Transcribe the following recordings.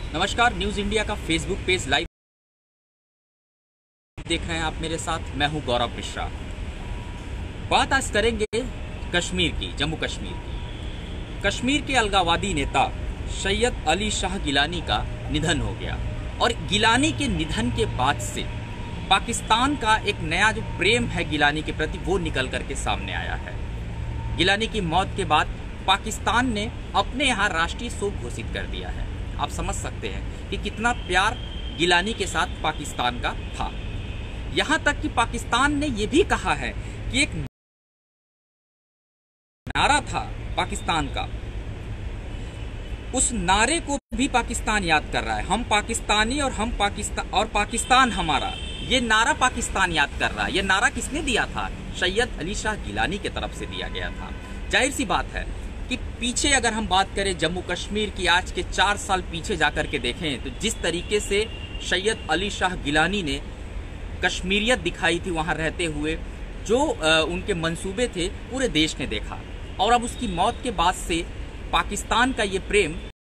नमस्कार, news India का Facebook page live देख रहे हैं आप मेरे साथ। मैं हूं गौरव मिश्रा। बात आज करेंगे कश्मीर की, जम्मू कश्मीर की। कश्मीर के अलगाववादी नेता सैयद अली शाह गिलानी का निधन हो गया और गिलानी के निधन के बाद से पाकिस्तान का एक नया जो प्रेम है गिलानी के प्रति वो निकल करके सामने आया है। गिलानी की मौत के बाद पाकिस्तान ने अपने यहाँ राष्ट्रीय शोक घोषित कर दिया है। आप समझ सकते हैं कि कितना प्यार गिलानी के साथ पाकिस्तान का था। यहाँ तक कि पाकिस्तान ने यह भी कहा है कि एक नारा था पाकिस्तान का, उस नारे को भी पाकिस्तान याद कर रहा है। हम पाकिस्तानी और हम पाकिस्तान और पाकिस्तान हमारा, ये नारा पाकिस्तान याद कर रहा है। ये नारा किसने दिया था? सैयद अली शाह गिलानी की तरफ से दिया गया था। जाहिर सी बात है कि पीछे अगर हम बात करें जम्मू कश्मीर की, आज के 4 साल पीछे जाकर के देखें तो जिस तरीके से सैयद अली शाह गिलानी ने कश्मीरियत दिखाई थी वहाँ रहते हुए, जो उनके मंसूबे थे पूरे देश ने देखा। और अब उसकी मौत के बाद से पाकिस्तान का ये प्रेम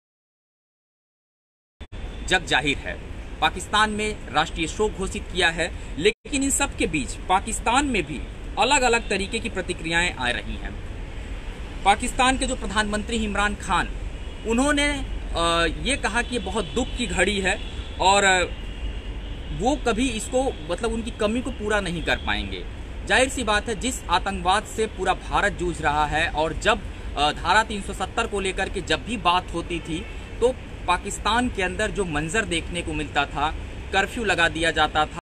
जग जाहिर है। पाकिस्तान में राष्ट्रीय शोक घोषित किया है, लेकिन इन सब के बीच पाकिस्तान में भी अलग अलग तरीके की प्रतिक्रियाएं आ रही हैं। पाकिस्तान के जो प्रधानमंत्री इमरान खान, उन्होंने ये कहा कि ये बहुत दुख की घड़ी है और वो कभी इसको उनकी कमी को पूरा नहीं कर पाएंगे। जाहिर सी बात है, जिस आतंकवाद से पूरा भारत जूझ रहा है और जब धारा 370 को लेकर के जब भी बात होती थी तो पाकिस्तान के अंदर जो मंजर देखने को मिलता था, कर्फ्यू लगा दिया जाता था,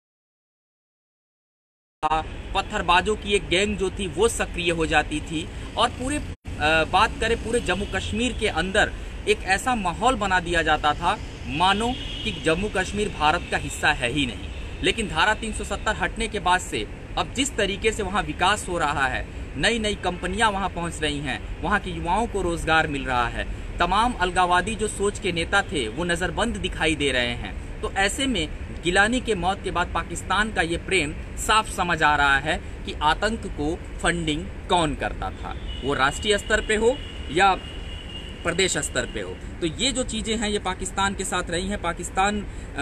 पत्थरबाजों की एक गैंग जो थी वो सक्रिय हो जाती थी और बात करें पूरे जम्मू कश्मीर के अंदर एक ऐसा माहौल बना दिया जाता था मानो कि जम्मू कश्मीर भारत का हिस्सा है ही नहीं। लेकिन धारा 370 हटने के बाद से अब जिस तरीके से वहाँ विकास हो रहा है, नई नई कंपनियां वहाँ पहुँच रही हैं, वहाँ के युवाओं को रोजगार मिल रहा है, तमाम अलगाववादी जो सोच के नेता थे वो नज़रबंद दिखाई दे रहे हैं। तो ऐसे में गिलानी के मौत के बाद पाकिस्तान का ये प्रेम साफ समझ आ रहा है कि आतंक को फंडिंग कौन करता था, वो राष्ट्रीय स्तर पे हो या प्रदेश स्तर पे हो। तो ये जो चीज़ें हैं ये पाकिस्तान के साथ रही हैं। पाकिस्तान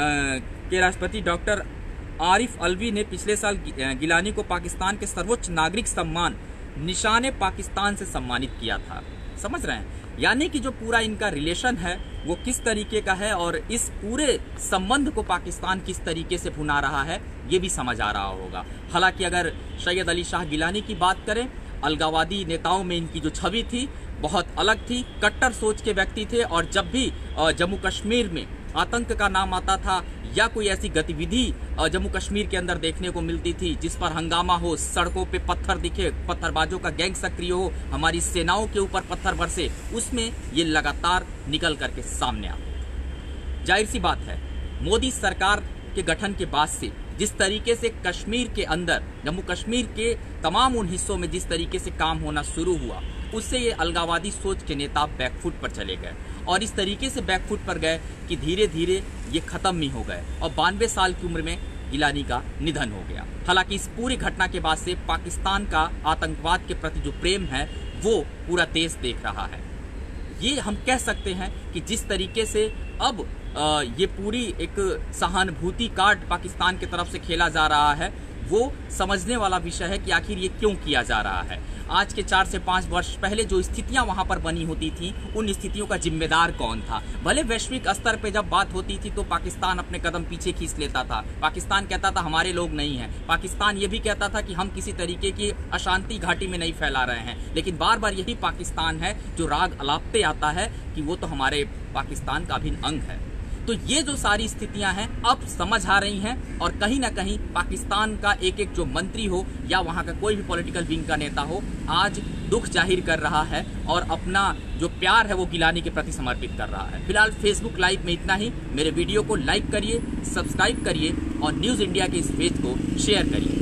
के राष्ट्रपति डॉक्टर आरिफ अलवी ने पिछले साल गिलानी को पाकिस्तान के सर्वोच्च नागरिक सम्मान निशाने पाकिस्तान से सम्मानित किया था। समझ रहे हैं? यानी कि जो पूरा इनका रिलेशन है वो किस तरीके का है और इस पूरे संबंध को पाकिस्तान किस तरीके से भुना रहा है ये भी समझ आ रहा होगा। हालांकि अगर सैयद अली शाह गिलानी की बात करें, अलगाववादी नेताओं में इनकी जो छवि थी बहुत अलग थी, कट्टर सोच के व्यक्ति थे और जब भी जम्मू कश्मीर में आतंक का नाम आता था या कोई ऐसी गतिविधि जम्मू कश्मीर के अंदर देखने को मिलती थी जिस पर हंगामा हो, सड़कों पे पत्थर दिखे, पत्थरबाजों का गैंग सक्रिय हो, हमारी सेनाओं के ऊपर पत्थर बरसे, उसमें ये लगातार निकल करके सामने आते। जाहिर सी बात है, मोदी सरकार के गठन के बाद से जिस तरीके से कश्मीर के अंदर, जम्मू कश्मीर के तमाम उन हिस्सों में जिस तरीके से काम होना शुरू हुआ, उससे ये अलगाववादी सोच के नेता बैकफुट पर चले गए और इस तरीके से बैकफुट पर गए कि धीरे धीरे ये खत्म ही हो गए और 92 साल की उम्र में गिलानी का निधन हो गया। हालांकि इस पूरी घटना के बाद से पाकिस्तान का आतंकवाद के प्रति जो प्रेम है वो पूरा देश देख रहा है। ये हम कह सकते हैं कि जिस तरीके से अब ये पूरी एक सहानुभूति कार्ड पाकिस्तान की तरफ से खेला जा रहा है, वो समझने वाला विषय है कि आखिर ये क्यों किया जा रहा है। आज के 4 से 5 वर्ष पहले जो स्थितियां वहां पर बनी होती थी, उन स्थितियों का जिम्मेदार कौन था? भले वैश्विक स्तर पे जब बात होती थी तो पाकिस्तान अपने कदम पीछे खींच लेता था, पाकिस्तान कहता था हमारे लोग नहीं हैं, पाकिस्तान ये भी कहता था कि हम किसी तरीके की अशांति घाटी में नहीं फैला रहे हैं, लेकिन बार बार यही पाकिस्तान है जो राग अलापते आता है कि वो तो हमारे पाकिस्तान का अभिन्न अंग है। तो ये जो सारी स्थितियां हैं अब समझ आ रही हैं और कहीं ना कहीं पाकिस्तान का एक एक जो मंत्री हो या वहां का कोई भी पॉलिटिकल विंग का नेता हो, आज दुख जाहिर कर रहा है और अपना जो प्यार है वो गिलानी के प्रति समर्पित कर रहा है। फिलहाल फेसबुक लाइव में इतना ही। मेरे वीडियो को लाइक करिए, सब्सक्राइब करिए और न्यूज़ इंडिया के इस पेज को शेयर करिए।